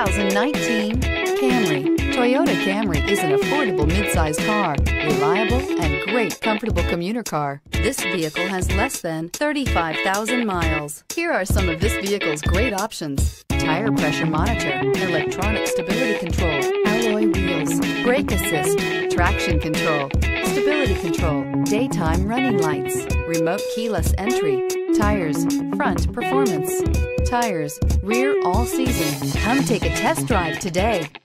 2019 Camry. Toyota Camry is an affordable mid-size car, reliable and great comfortable commuter car. This vehicle has less than 35,000 miles. Here are some of this vehicle's great options: tire pressure monitor, electronic stability control, alloy wheels, brake assist, traction control, stability control, daytime running lights, remote keyless entry, tires, front performance, tires, rear all season. Come take a test drive today.